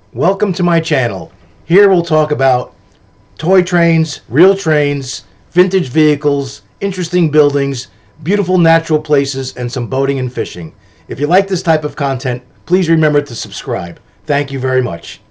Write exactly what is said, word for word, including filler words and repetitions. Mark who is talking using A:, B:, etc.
A: Welcome to my channel. Here we'll talk about toy trains, real trains, vintage vehicles, interesting buildings, beautiful natural places, and some boating and fishing. If you like this type of content, please remember to subscribe. Thank you very much.